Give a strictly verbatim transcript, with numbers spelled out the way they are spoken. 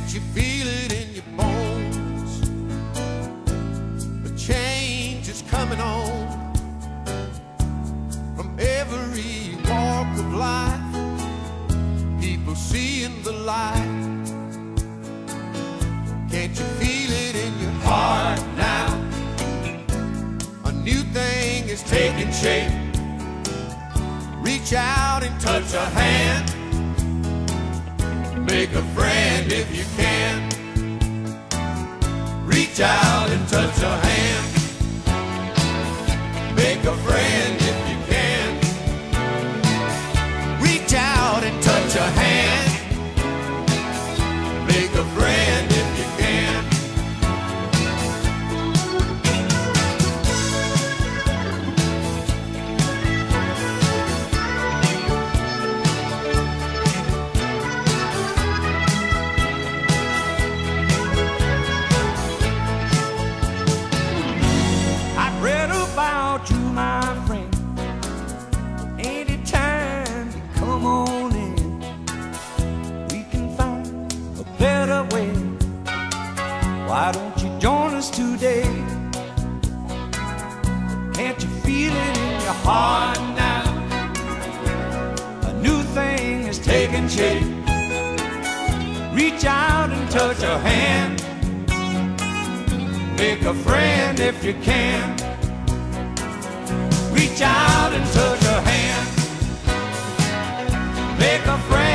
Can't you feel it in your bones? The change is coming on from every walk of life. People seeing the light. Can't you feel it in your heart now? A new thing is taking shape. Reach out and touch a hand. Make a friend if you can. Reach out and touch a hand. Make a friend if you can. Reach out and touch a hand. Make a friend if you can. I've read about you, my friend. Anytime you come on in, we can find a better way. Why don't you join us today? Can't you feel it in your heart now? A new thing is taking shape. Reach out and touch a hand. Make a friend if you can. Reach out and touch a hand. Make a friend.